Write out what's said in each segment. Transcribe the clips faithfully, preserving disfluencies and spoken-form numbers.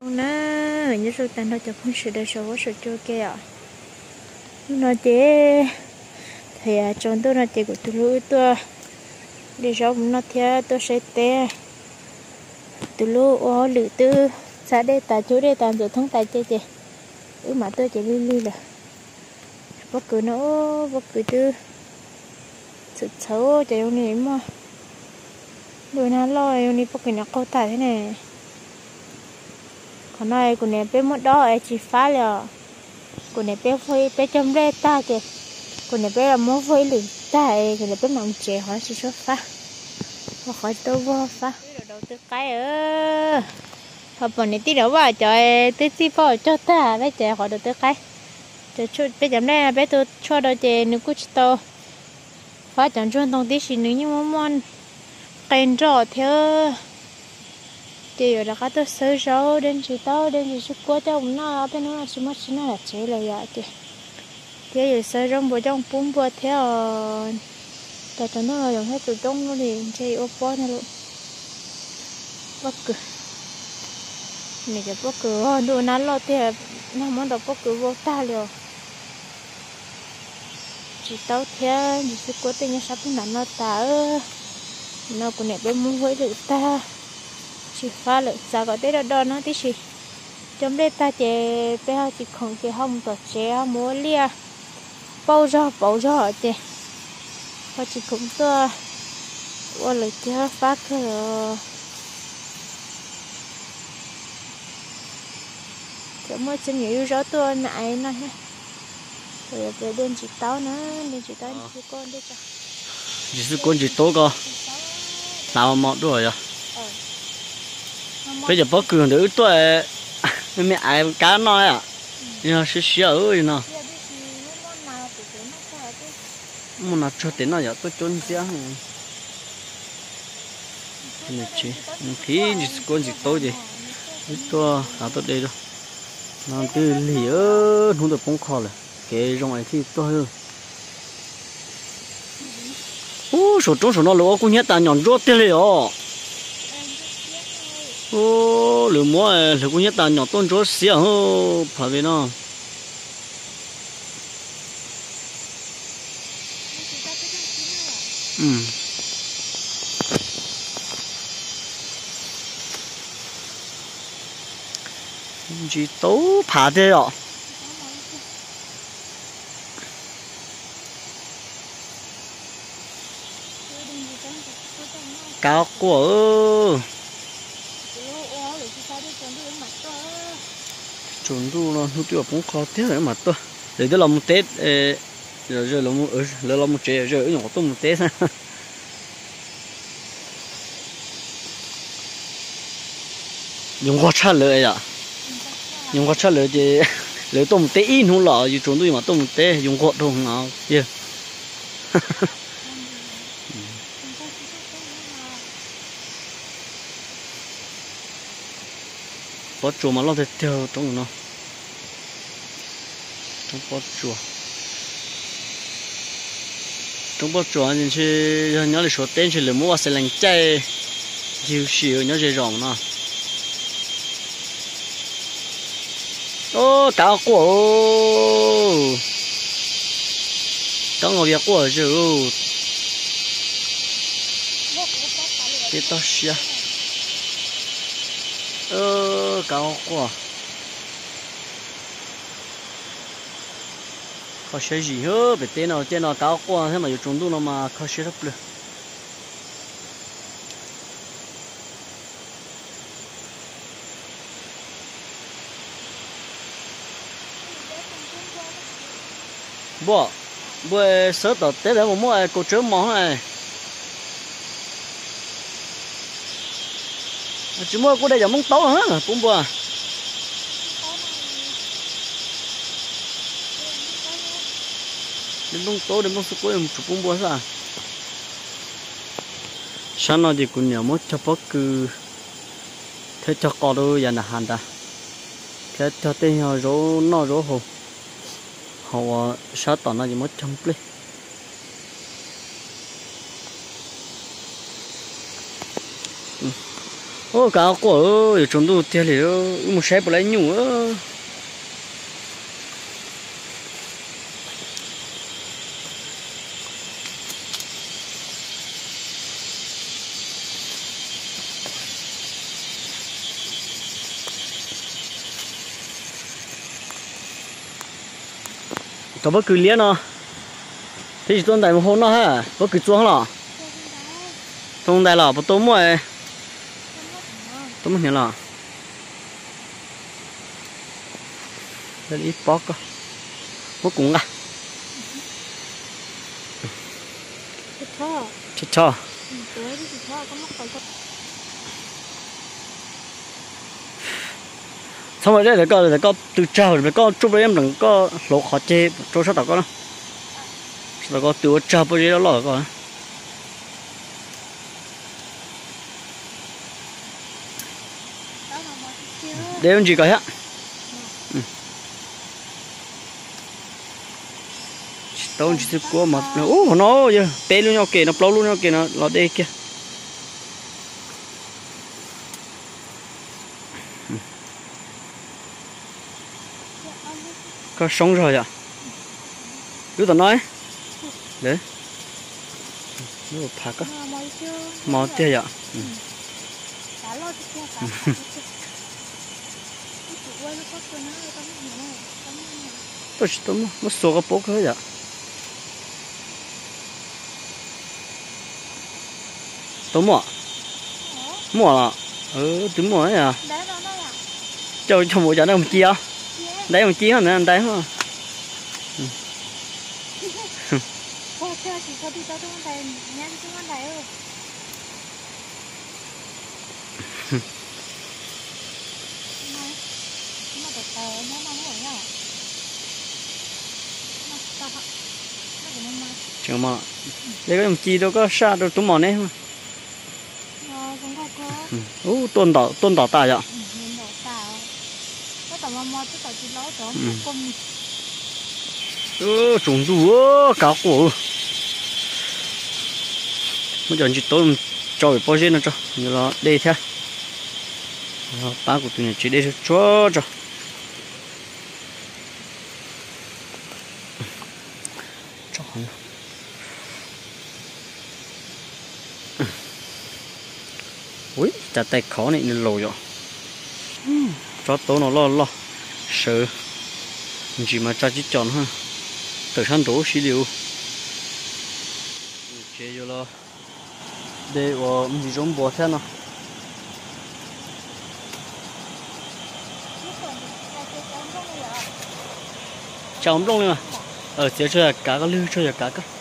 nè như số tan nó chụp không sự đời số có sự chưa kia à nó chế thì à trong tôi nó chế của tôi lui tôi đi sau nó theo tôi sẽ té tôi lui ô lử tư xã đây tại chỗ đây tạm rồi thông tại chế chế ừ mà tôi chế li li là bất cứ nó bất cứ tư sự xấu chế ông này mà đôi nó lo ông này bất cứ nó câu tài thế này còn này của này bé mất đó ai chỉ phá là của này bé phơi bé chấm rê ta kìa của này bé là mua phơi lử ta ấy của này bé nằm chè hóa chỉ số phá và khỏi đâu vô phá đầu tư cái ơ họ bọn này tí đâu vào trời tí tí vào cho ta bé chè khỏi đầu tư cái trời chút bé chấm rê bé tôi cho đầu chè nước cút to phá chẳng chuyên thông tí xí nữa nhưng mà món kèn rõ theo chị ở đó có tôi sơ sâu đến chị tao đến chị sức quá cho ông nó bên nó chỉ mất chỉ nó là chế là vậy chị thế giờ sơ trong bộ trong bún bò theo tại cho nó là dùng hết từ trong nó liền chị ô bò này luôn bất cứ này cái bất cứ đồ nó lo thì nó muốn đọc bất cứ vô ta liền chị tao theo chị sức quá thì như sắp nó nó ta nó cũng này bên muốn với được ta chỉ pha lại sao có tết đó nó tí gì trong đây ta chế bé họ chỉ không chế không có chế mua lia bao giờ bao giờ chế họ chỉ cũng to qua lại chế phát rồi chỗ mới xin nhiều rõ tôi nãy nó ha rồi về đêm chị táo nữa đêm chị táo chị con đi cho chỉ是con chỉ tố cơ nào mà đuổi à bây giờ bố cường nữ tuổi mẹ ai cá nói à nhưng sẽ sợ ơi nè muốn nào cho tiền nào vậy tôi trốn tiếc này chị phí gì con gì tôi gì tôi à tôi đây đâu nó từ lìa không được bông kho rồi cái trong này thì tôi hơn ô số trống số nó lúa cũng nhét ta nhọn rốt thế liền ô lửa múa lửa cũng nhất tàn nhỏ tôn chỗ xía hô phải về nó ừ chỉ tố phá thế ạ cao của chuẩn đủ nó hút tiêu cũng khó thế rồi mà tôi để tôi làm một tết rồi rồi làm một rồi làm một chế rồi nhỏ tôi một tết dùng qua chả lợi à dùng qua chả lợi thì lợi tôi một tết in không lọ gì chuẩn đủ mà tôi một tết dùng qua thôi nào chưa có chùa mà lo thì theo trong nó trong có chùa trong có chùa thì chỉ nhớ là số tên chỉ là mua sẽ làm chay nhiều xíu nhớ dễ rộng nó ô cá của cá ngồi việc của rồi cái to xia ơ cao quá khó chơi gì hết bị tên nào tên nào cao quá thế màอยู่trung độ mà khó chơi lắm luôn bố bố sớt tao tới đấy mà mua cô chớ món này chỉ mua cô đây giờ món tấu hả cũng bùa đừng món tấu đừng món súp em chụp cũng bùa sao sáng nay thì cũng nhiều món cho bác cứ thế cho con đâu giờ là hàng ta thế cho tên họ rỗ nó rỗ hồ họ sáng tao nó chỉ món trăm plei ô cá của ơi chúng tôi tiền thì một xe bỏ lại nhủ ơ tao bắt cứ liếc nó thì tuần đại một hôm nó ha bắt cứ chuông nó tuần đại là bắt tôm rồi tôm nhiều là đây ít bóc cơ bóc cũng à chết cho xong rồi đây là có là có từ trào rồi có chụp em đừng có lỗ khó chê cho sao tao có nó là có từ trào bây giờ đó lỏ có để em chỉ có hết tao chỉ có mà ô nó giờ bé luôn nhau kì nó plau luôn nhau kì nó nó đây kia có sống rồi à cứ tao nói đấy nó phá cơ mò tia à tôi chỉ tôi mua số cái bốc thôi à tôi mua mua là ừ tôi mua ấy à cho cho một giờ nó không chia đấy một chia nữa anh đấy hả chẳng mà đây có một chi đâu có xa đâu tụi mòn đấy mà ú tôn đỏ tôn đỏ ta vậy ơ trùng du ơ cá cổ bây giờ chỉ tôi cho cái bao nhiêu nữa cho như là đây theo ba của tụi này chỉ đây cho cho cho ui chặt tay khó này nên lồi rồi cho tôi nó lo lo sợ chỉ mà cho chỉ chọn ha từ sáng đổ xí liu chế vô lo để vào gì giống bò thế nào chào ông luôn mà ở chế chơi cá có lưu chơi cá cơ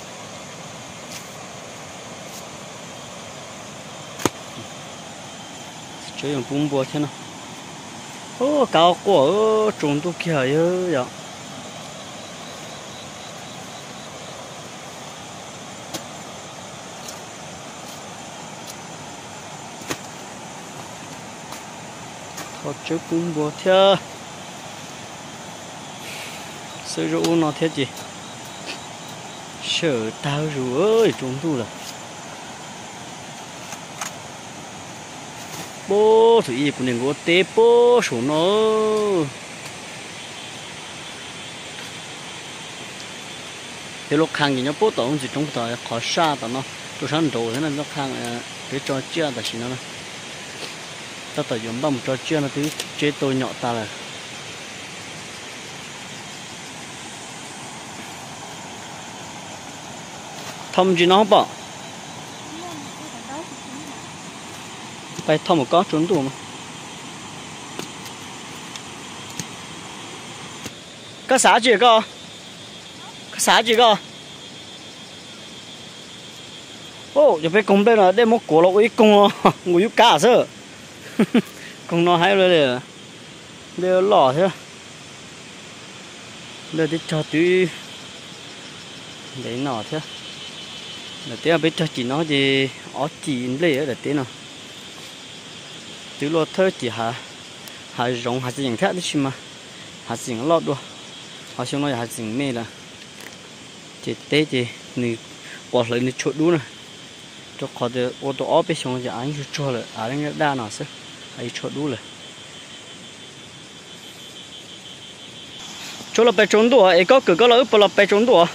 chơi dùng bún bò thế nào ô cá của trùng tu kia ơi vậy họ chơi bún bò thế sử dụng nó thế gì sợ tao rồi ơi trùng tu là bố thì cũng nên có té bố số nó thế lúc khang thì nó bố tổng chỉ trong thời khó xa tao nó tôi sáng đầu thế nên lúc khang cái trò chơi là gì nó ta phải dùng bằng một trò chơi nó tí chế tôi nhỏ ta là thông gì nó bỏ phải thông một có trốn tù mà có xả gì cơ có xả gì cơ ô giờ phải cùng đây là đây một cổ lộc ấy cùng ngồi giúp cá sơ cùng nó hay rồi đấy đây lỏ thế đây đi cho tí đấy nọ thế là tí biết cho chị nó gì ó chỉ lấy ở đây tí nào từ lo thơ chỉ hà hà rong hà chỉ thế đấy mà hà chỉ lót đua hà xong nói hà chỉ mê là chỉ té chỉ nị bỏ lại nị chỗ đu này cho khó được ô tô ở bên xuống thì anh cho rồi anh đa nào sẽ anh cho đủ rồi cho là bé trốn đùa ấy có cửa có lỡ bỏ là bé trốn đùa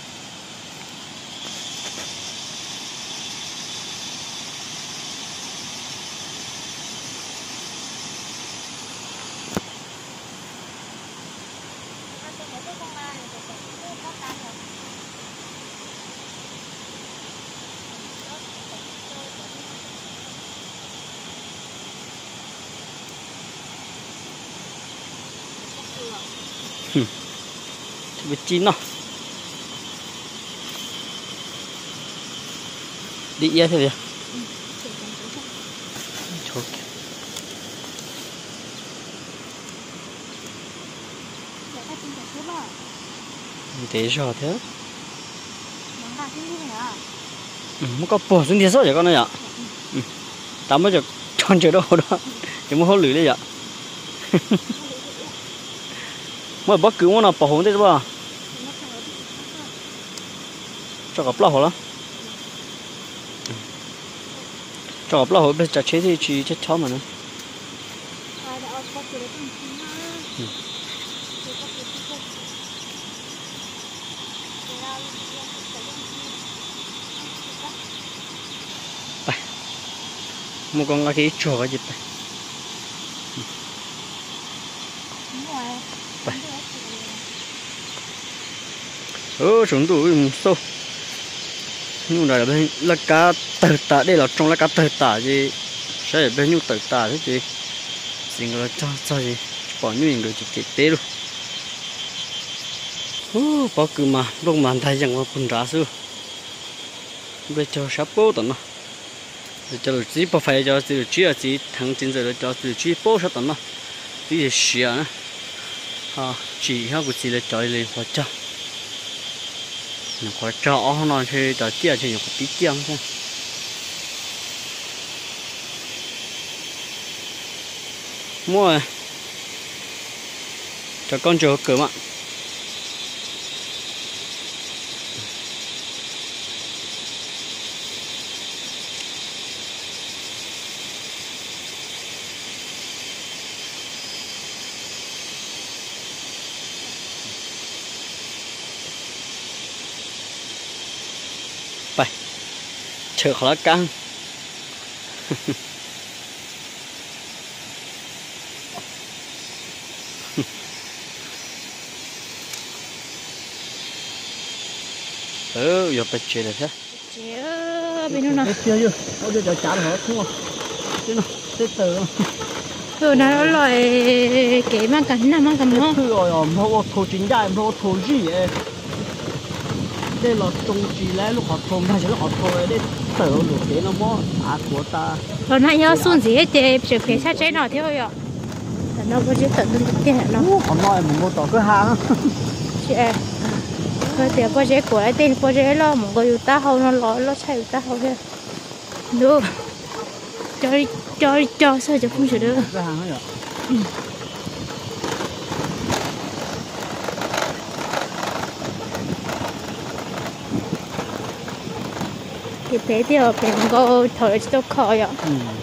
bị chín nó đi ye thôi chốt thế sao thế không có bỏ xuống địa sỏi vậy con này ạ tao mới được chọn chỗ đâu đó chỉ muốn hốt lưới đấy ạ mà bất cứ món nào bỏ hồn thế chứ cho gặp lao hả cho gặp lao hả bây giờ chế thì chỉ chết chó mà nữa một con là cái chó cái gì vậy ơ chúng tôi sâu nhưng là bên là cá tờ tạ đây là trong là cá tờ tạ gì sẽ bên nhu tờ tạ thế chị xin gọi cho cho gì bỏ nhu người chỉ kịp té luôn ô bỏ cứ mà lúc mà thay rằng mà phun ra xưa bây giờ sắp bố tận nó bây giờ chỉ bỏ phải cho chỉ chỉ là chỉ thằng chính giờ cho chỉ chỉ bố sắp tận nó thì xỉa nữa à chỉ hai cái chỉ là chơi lên phải cho nó có cho nó thì cho chia cho nhiều tí tiếng thôi mua cho con chó cửa mà chờ khó căng ừ giờ phải chơi được thế chơi bên nó chơi chưa ở đây cho trả được hết đúng không chứ nó tết từ ừ nó loại cái mang cắn nào mang cắn nó rồi rồi không thổ chính đại không thổ gì vậy đây là trồng chỉ lấy lúc họ thôm hay là họ thôm đây tờ được thế nó mó à của ta còn nãy nhớ xuân gì hết thì chỉ phải sát trái nào thế thôi ạ nó có chỉ tận được tiền nó họ nói một một tỏ cửa hàng chị cái tiền có chế của cái tiền có chế lo một cái ta hậu nó lo lo chạy ta hậu thế được cho cho cho sao cho không chịu được cửa hàng ấy ạ cái bé thì ở bên có thổi cho khó ạ